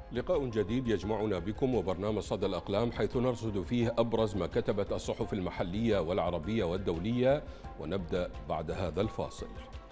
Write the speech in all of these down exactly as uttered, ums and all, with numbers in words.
لقاء جديد يجمعنا بكم وبرنامج صدى الأقلام، حيث نرصد فيه أبرز ما كتبت الصحف المحلية والعربية والدولية، ونبدأ بعد هذا الفاصل.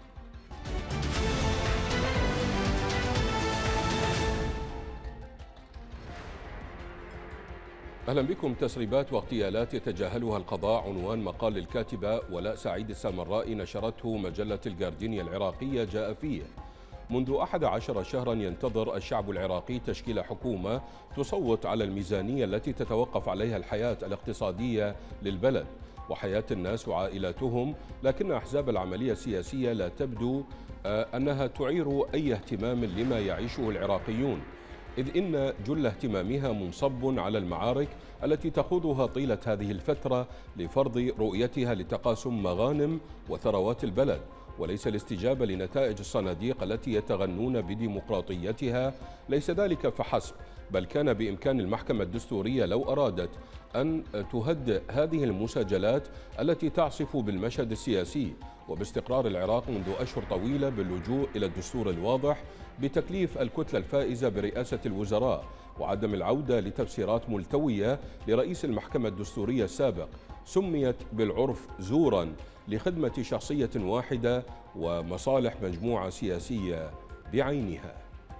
أهلا بكم. تسريبات واغتيالات يتجاهلها القضاء عنوان مقال للكاتبة ولاء سعيد السامرائي نشرته مجلة الجاردينية العراقية، جاء فيه: منذ أحد عشر شهرا ينتظر الشعب العراقي تشكيل حكومة تصوت على الميزانية التي تتوقف عليها الحياة الاقتصادية للبلد وحياة الناس وعائلاتهم، لكن أحزاب العملية السياسية لا تبدو أنها تعير أي اهتمام لما يعيشه العراقيون، إذ إن جل اهتمامها منصب على المعارك التي تخوضها طيلة هذه الفترة لفرض رؤيتها لتقاسم مغانم وثروات البلد، وليس الاستجابة لنتائج الصناديق التي يتغنون بديمقراطيتها. ليس ذلك فحسب، بل كان بإمكان المحكمة الدستورية لو أرادت أن تهدئ هذه المساجلات التي تعصف بالمشهد السياسي وباستقرار العراق منذ أشهر طويلة باللجوء إلى الدستور الواضح بتكليف الكتلة الفائزة برئاسة الوزراء وعدم العودة لتفسيرات ملتوية لرئيس المحكمة الدستورية السابق سميت بالعرف زورا لخدمة شخصية واحدة ومصالح مجموعة سياسية بعينها.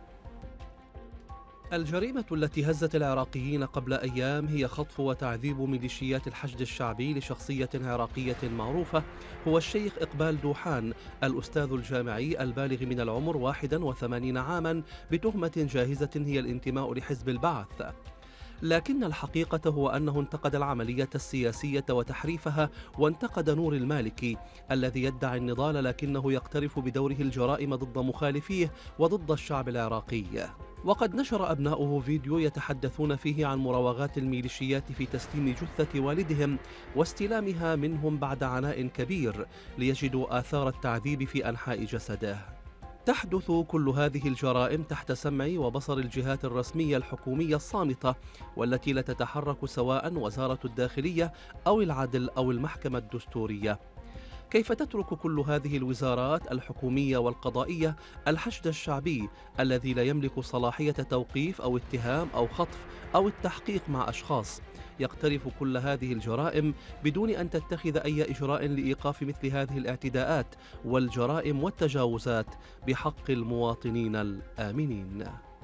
الجريمة التي هزت العراقيين قبل أيام هي خطف وتعذيب ميليشيات الحشد الشعبي لشخصية عراقية معروفة، هو الشيخ إقبال دوحان الأستاذ الجامعي البالغ من العمر واحد وثمانين عاما، بتهمة جاهزة هي الانتماء لحزب البعث. لكن الحقيقة هو أنه انتقد العملية السياسية وتحريفها، وانتقد نور المالكي الذي يدعي النضال لكنه يقترف بدوره الجرائم ضد مخالفيه وضد الشعب العراقي. وقد نشر أبناؤه فيديو يتحدثون فيه عن مراوغات الميليشيات في تسليم جثة والدهم واستلامها منهم بعد عناء كبير ليجدوا آثار التعذيب في أنحاء جسده. تحدث كل هذه الجرائم تحت سمع وبصر الجهات الرسمية الحكومية الصامتة، والتي لا تتحرك سواء وزارة الداخلية أو العدل أو المحكمة الدستورية. كيف تترك كل هذه الوزارات الحكومية والقضائية الحشد الشعبي الذي لا يملك صلاحية توقيف أو اتهام أو خطف أو التحقيق مع أشخاص، يقترف كل هذه الجرائم بدون أن تتخذ أي إجراء لإيقاف مثل هذه الاعتداءات والجرائم والتجاوزات بحق المواطنين الآمنين؟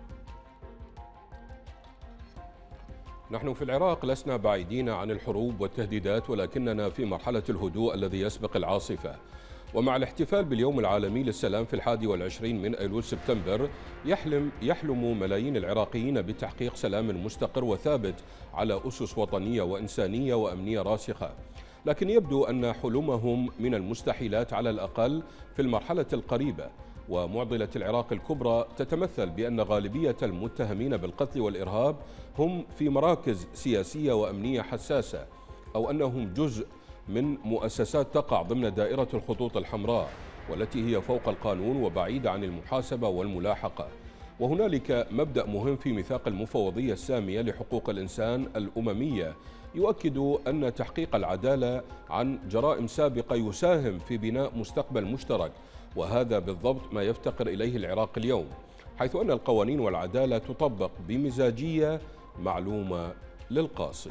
نحن في العراق لسنا بعيدين عن الحروب والتهديدات، ولكننا في مرحلة الهدوء الذي يسبق العاصفة. ومع الاحتفال باليوم العالمي للسلام في الحادي والعشرين من أيلول سبتمبر، يحلم يحلم ملايين العراقيين بتحقيق سلام مستقر وثابت على أسس وطنية وإنسانية وأمنية راسخة، لكن يبدو أن حلمهم من المستحيلات على الأقل في المرحلة القريبة. ومعضلة العراق الكبرى تتمثل بأن غالبية المتهمين بالقتل والإرهاب هم في مراكز سياسية وأمنية حساسة، أو أنهم جزء من مؤسسات تقع ضمن دائرة الخطوط الحمراء والتي هي فوق القانون وبعيدة عن المحاسبة والملاحقة. وهنالك مبدأ مهم في ميثاق المفوضية السامية لحقوق الإنسان الأممية يؤكد أن تحقيق العدالة عن جرائم سابقة يساهم في بناء مستقبل مشترك، وهذا بالضبط ما يفتقر إليه العراق اليوم، حيث أن القوانين والعدالة تطبق بمزاجية معلومة للقاصي.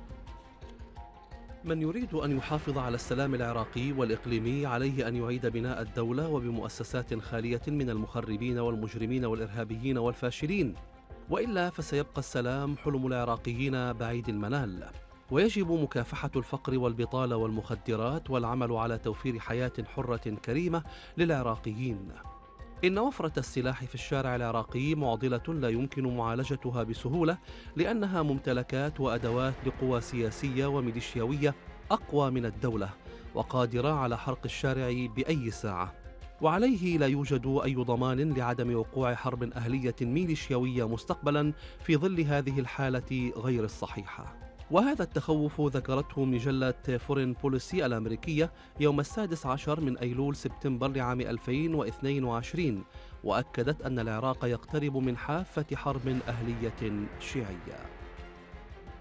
من يريد أن يحافظ على السلام العراقي والإقليمي عليه أن يعيد بناء الدولة وبمؤسسات خالية من المخربين والمجرمين والإرهابيين والفاشلين، وإلا فسيبقى السلام حلم العراقيين بعيد المنال. ويجب مكافحة الفقر والبطالة والمخدرات والعمل على توفير حياة حرة كريمة للعراقيين. إن وفرة السلاح في الشارع العراقي معضلة لا يمكن معالجتها بسهولة، لأنها ممتلكات وأدوات لقوى سياسية وميليشياوية أقوى من الدولة وقادرة على حرق الشارع بأي ساعة، وعليه لا يوجد أي ضمان لعدم وقوع حرب أهلية ميليشياوية مستقبلا في ظل هذه الحالة غير الصحيحة. وهذا التخوف ذكرته مجلة فورين بوليسي الأمريكية يوم السادس عشر من أيلول سبتمبر لعام ألفين واثنين وعشرين، وأكدت أن العراق يقترب من حافة حرب أهلية شيعية.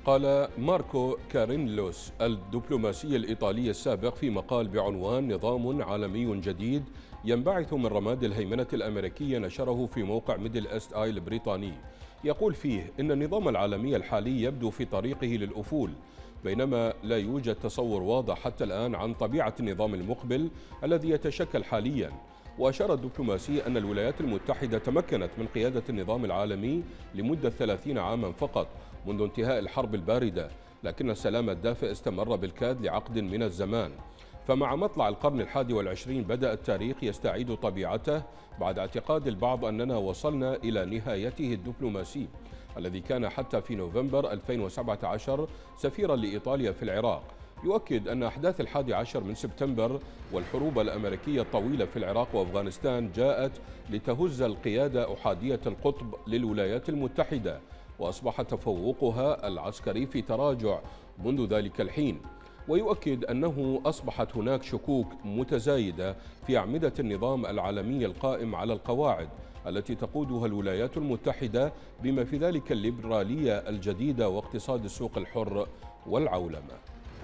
قال ماركو كارينلوس الدبلوماسي الإيطالي السابق في مقال بعنوان نظام عالمي جديد ينبعث من رماد الهيمنة الأمريكية نشره في موقع ميدل إيست آي البريطاني، يقول فيه إن النظام العالمي الحالي يبدو في طريقه للأفول، بينما لا يوجد تصور واضح حتى الآن عن طبيعة النظام المقبل الذي يتشكل حالياً. وأشار الدبلوماسي أن الولايات المتحدة تمكنت من قيادة النظام العالمي لمدة ثلاثين عاماً فقط منذ انتهاء الحرب الباردة، لكن السلام الدافئ استمر بالكاد لعقد من الزمان. فمع مطلع القرن الحادي والعشرين بدأ التاريخ يستعيد طبيعته بعد اعتقاد البعض أننا وصلنا إلى نهايته الدبلوماسي، الذي كان حتى في نوفمبر ألفين وسبعة عشر سفيرا لإيطاليا في العراق. يؤكد أن أحداث الحادي عشر من سبتمبر والحروب الأمريكية الطويلة في العراق وأفغانستان جاءت لتهز القيادة أحادية القطب للولايات المتحدة، وأصبح تفوقها العسكري في تراجع منذ ذلك الحين. ويؤكد أنه أصبحت هناك شكوك متزايدة في أعمدة النظام العالمي القائم على القواعد التي تقودها الولايات المتحدة، بما في ذلك الليبرالية الجديدة واقتصاد السوق الحر والعولمة.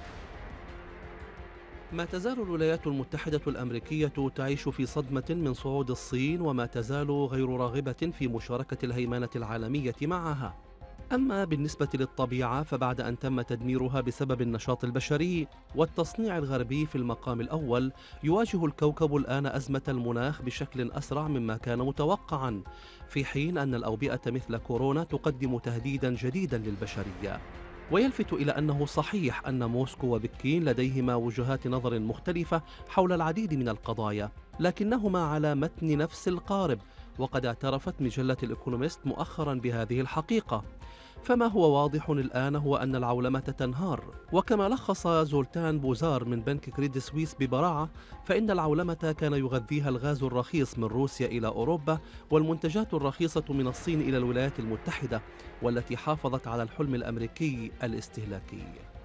ما تزال الولايات المتحدة الأمريكية تعيش في صدمة من صعود الصين، وما تزال غير راغبة في مشاركة الهيمنة العالمية معها. أما بالنسبة للطبيعة فبعد أن تم تدميرها بسبب النشاط البشري والتصنيع الغربي في المقام الأول، يواجه الكوكب الآن أزمة المناخ بشكل أسرع مما كان متوقعا، في حين أن الأوبئة مثل كورونا تقدم تهديدا جديدا للبشرية. ويلفت إلى أنه صحيح أن موسكو وبكين لديهما وجهات نظر مختلفة حول العديد من القضايا، لكنهما على متن نفس القارب، وقد اعترفت مجلة الإيكونومست مؤخرا بهذه الحقيقة. فما هو واضح الآن هو أن العولمة تنهار، وكما لخص زولتان بوزار من بنك كريدي سويس ببراعة، فإن العولمة كان يغذيها الغاز الرخيص من روسيا إلى أوروبا، والمنتجات الرخيصة من الصين إلى الولايات المتحدة، والتي حافظت على الحلم الأمريكي الاستهلاكي.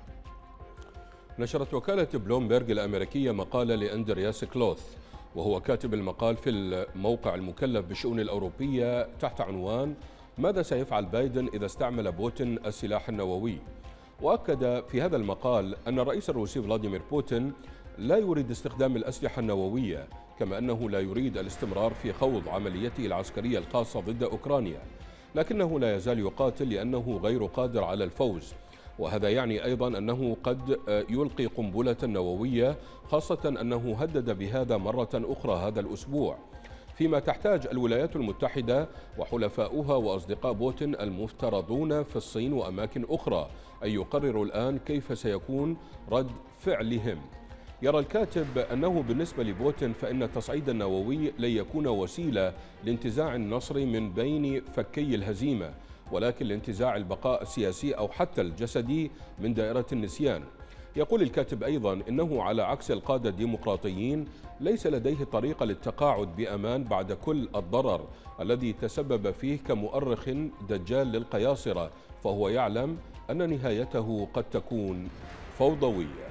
نشرت وكالة بلومبرج الأمريكية مقال لأندرياس كلوث، وهو كاتب المقال في الموقع المكلف بالشؤون الأوروبية، تحت عنوان ماذا سيفعل بايدن إذا استعمل بوتين السلاح النووي. وأكد في هذا المقال أن الرئيس الروسي فلاديمير بوتين لا يريد استخدام الأسلحة النووية، كما أنه لا يريد الاستمرار في خوض عمليته العسكرية الخاصة ضد أوكرانيا، لكنه لا يزال يقاتل لأنه غير قادر على الفوز. وهذا يعني أيضا أنه قد يلقي قنبلة نووية، خاصة أنه هدد بهذا مرة أخرى هذا الأسبوع. فيما تحتاج الولايات المتحدة وحلفاؤها وأصدقاء بوتين المفترضون في الصين وأماكن أخرى أن يقرروا الآن كيف سيكون رد فعلهم. يرى الكاتب أنه بالنسبة لبوتين فإن التصعيد النووي لن يكون وسيلة لانتزاع النصر من بين فكي الهزيمة، ولكن لانتزاع البقاء السياسي أو حتى الجسدي من دائرة النسيان. يقول الكاتب أيضا إنه على عكس القادة الديمقراطيين ليس لديه طريقة للتقاعد بأمان بعد كل الضرر الذي تسبب فيه كمؤرخ دجال للقياصرة، فهو يعلم أن نهايته قد تكون فوضوية.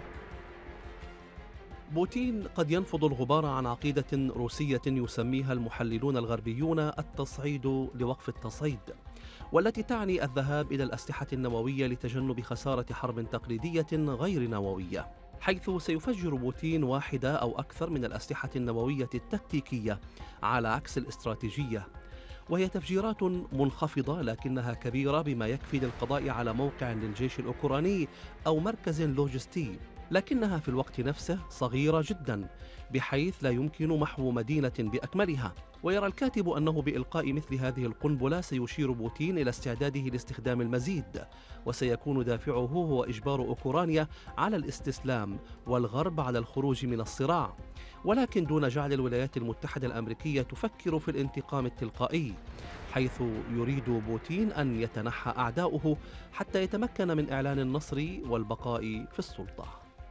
بوتين قد ينفض الغبار عن عقيدة روسية يسميها المحللون الغربيون التصعيد لوقف التصعيد، والتي تعني الذهاب إلى الأسلحة النووية لتجنب خسارة حرب تقليدية غير نووية، حيث سيفجر بوتين واحدة أو أكثر من الأسلحة النووية التكتيكية على عكس الاستراتيجية، وهي تفجيرات منخفضة لكنها كبيرة بما يكفي للقضاء على موقع للجيش الأوكراني أو مركز لوجستي، لكنها في الوقت نفسه صغيرة جدا بحيث لا يمكن محو مدينة بأكملها. ويرى الكاتب أنه بإلقاء مثل هذه القنبلة سيشير بوتين إلى استعداده لاستخدام المزيد، وسيكون دافعه هو إجبار أوكرانيا على الاستسلام والغرب على الخروج من الصراع، ولكن دون جعل الولايات المتحدة الأمريكية تفكر في الانتقام التلقائي، حيث يريد بوتين أن يتنحى أعداؤه حتى يتمكن من إعلان النصر والبقاء في السلطة.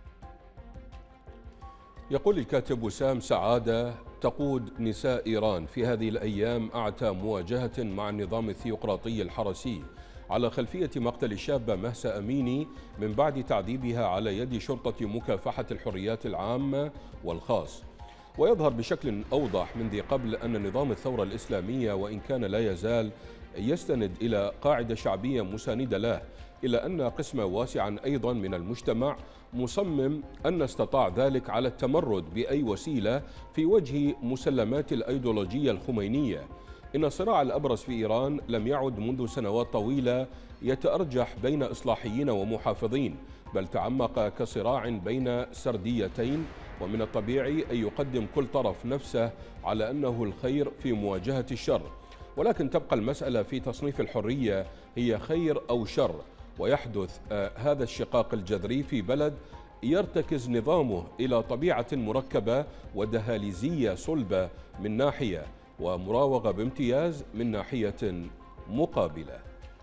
يقول الكاتب وسام سعادة: تقود نساء إيران في هذه الأيام أعتى مواجهة مع النظام الثيوقراطي الحرسي على خلفية مقتل الشابة مهسا أميني من بعد تعذيبها على يد شرطة مكافحة الحريات العامة والخاص. ويظهر بشكل أوضح من ذي قبل أن نظام الثورة الإسلامية وإن كان لا يزال يستند إلى قاعدة شعبية مساندة له، إلا أن قسما واسعا أيضا من المجتمع مصمم أن استطاع ذلك على التمرد بأي وسيلة في وجه مسلمات الأيديولوجية الخمينية. إن الصراع الأبرز في إيران لم يعد منذ سنوات طويلة يتأرجح بين إصلاحيين ومحافظين، بل تعمق كصراع بين سرديتين، ومن الطبيعي أن يقدم كل طرف نفسه على أنه الخير في مواجهة الشر، ولكن تبقى المسألة في تصنيف الحرية هي خير أو شر. ويحدث آه هذا الشقاق الجذري في بلد يرتكز نظامه إلى طبيعة مركبة ودهاليزية صلبة من ناحية، ومراوغة بامتياز من ناحية مقابلة.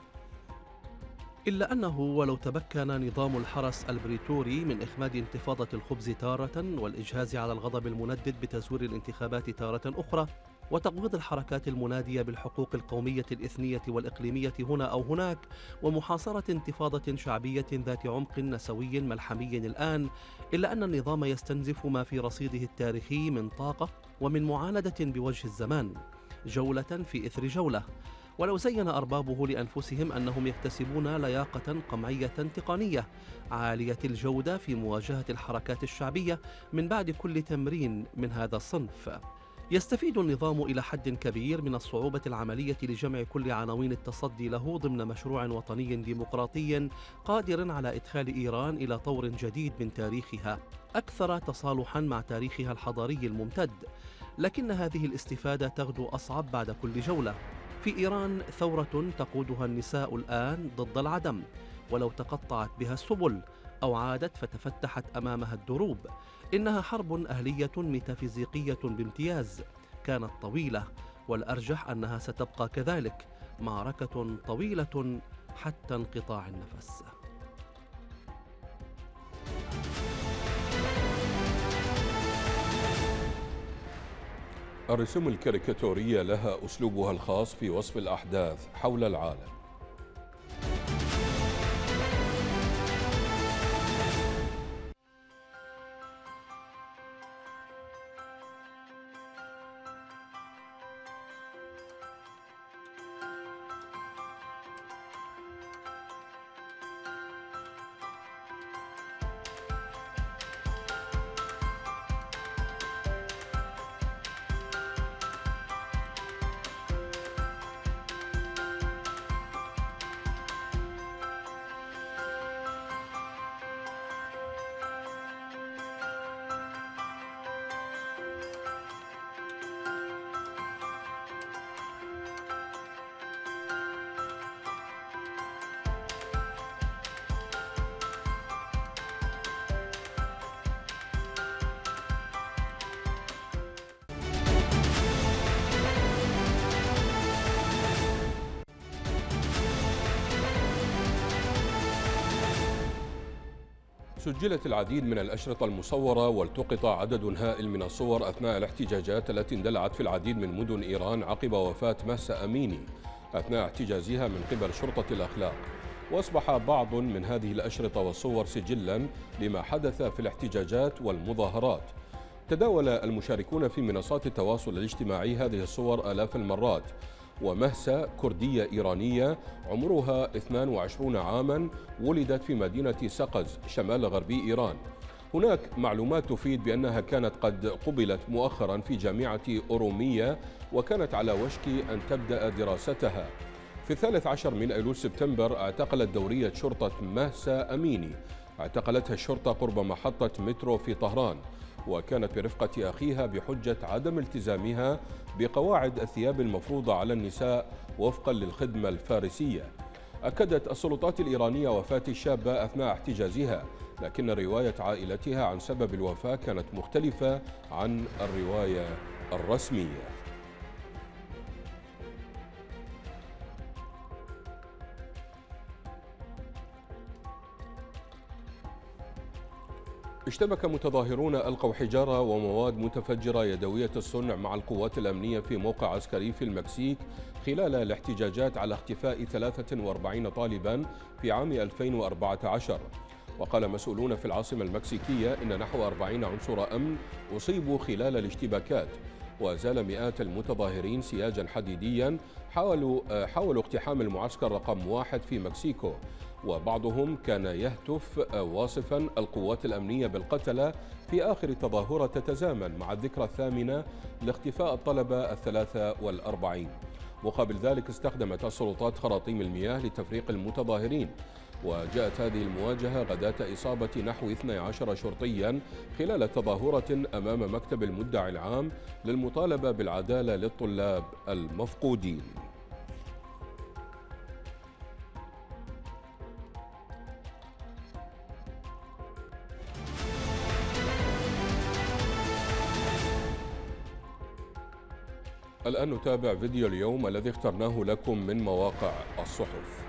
إلا أنه ولو تمكن نظام الحرس البريتوري من إخماد انتفاضة الخبز تارة والإجهاز على الغضب المندد بتزوير الانتخابات تارة أخرى وتقويض الحركات المنادية بالحقوق القومية الإثنية والإقليمية هنا أو هناك ومحاصرة انتفاضة شعبية ذات عمق نسوي ملحمي الآن، إلا أن النظام يستنزف ما في رصيده التاريخي من طاقة ومن معاندة بوجه الزمان، جولة في إثر جولة. ولو زين أربابه لأنفسهم أنهم يكتسبون لياقة قمعية تقنية عالية الجودة في مواجهة الحركات الشعبية من بعد كل تمرين من هذا الصنف، يستفيد النظام إلى حد كبير من الصعوبة العملية لجمع كل عناوين التصدي له ضمن مشروع وطني ديمقراطي قادر على إدخال إيران إلى طور جديد من تاريخها أكثر تصالحا مع تاريخها الحضاري الممتد. لكن هذه الاستفادة تغدو أصعب بعد كل جولة. في إيران ثورة تقودها النساء الآن ضد العدم، ولو تقطعت بها السبل أو عادت فتفتحت أمامها الدروب. إنها حرب أهلية ميتافيزيقية بامتياز، كانت طويلة، والأرجح أنها ستبقى كذلك، معركة طويلة حتى انقطاع النفس. الرسوم الكاريكاتورية لها أسلوبها الخاص في وصف الأحداث حول العالم. سجلت العديد من الأشرطة المصورة والتقط عدد هائل من الصور أثناء الاحتجاجات التي اندلعت في العديد من مدن إيران عقب وفاة مهسا أميني أثناء احتجازها من قبل شرطة الأخلاق. وأصبح بعض من هذه الأشرطة والصور سجلا لما حدث في الاحتجاجات والمظاهرات. تداول المشاركون في منصات التواصل الاجتماعي هذه الصور آلاف المرات. ومهسا كردية إيرانية عمرها اثنين وعشرين عاما، ولدت في مدينة سقز شمال غربي إيران. هناك معلومات تفيد بأنها كانت قد قبلت مؤخرا في جامعة أورومية وكانت على وشك أن تبدأ دراستها. في الثالث عشر من أيلول سبتمبر اعتقلت دورية شرطة مهسا أميني، اعتقلتها الشرطة قرب محطة مترو في طهران، وكانت برفقة أخيها بحجة عدم التزامها بقواعد الثياب المفروضة على النساء وفقا للخدمة الفارسية. أكدت السلطات الإيرانية وفاة الشابة أثناء احتجازها، لكن رواية عائلتها عن سبب الوفاة كانت مختلفة عن الرواية الرسمية. اشتبك متظاهرون ألقوا حجارة ومواد متفجرة يدوية الصنع مع القوات الأمنية في موقع عسكري في المكسيك خلال الاحتجاجات على اختفاء ثلاثة وأربعين طالبا في عام ألفين وأربعة عشر. وقال مسؤولون في العاصمة المكسيكية إن نحو أربعين عنصر أمن أصيبوا خلال الاشتباكات. وزال مئات المتظاهرين سياجا حديديا حاولوا حاولوا اقتحام المعسكر رقم واحد في مكسيكو، وبعضهم كان يهتف واصفا القوات الأمنية بالقتلى في آخر تظاهرة تتزامن مع الذكرى الثامنة لاختفاء الطلبة الثلاثة والأربعين. مقابل ذلك استخدمت السلطات خراطيم المياه لتفريق المتظاهرين، وجاءت هذه المواجهة غداة إصابة نحو اثني عشر شرطيا خلال تظاهرة أمام مكتب المدعي العام للمطالبة بالعدالة للطلاب المفقودين. الآن نتابع فيديو اليوم الذي اخترناه لكم من مواقع الصحف.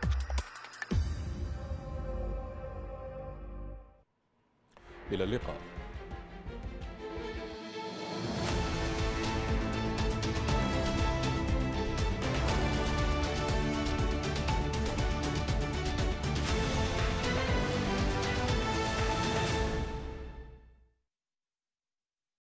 إلى اللقاء.